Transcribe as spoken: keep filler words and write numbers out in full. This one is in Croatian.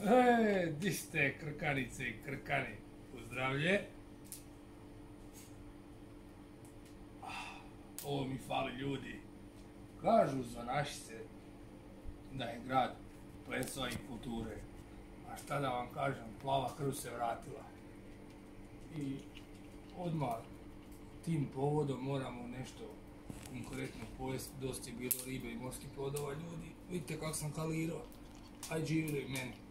E, di ste krkanice i krkani? Pozdravlje. Ovo mi fali ljudi. Kažu za našice da je grad plesova i kulture. A šta da vam kažem, plava krv se vratila. I odmah tim povodom moramo nešto konkretno pojesti. Dosta je bilo ribe i morskih plodova ljudi. Vidite kako sam kalirao. Aj živjeli meni.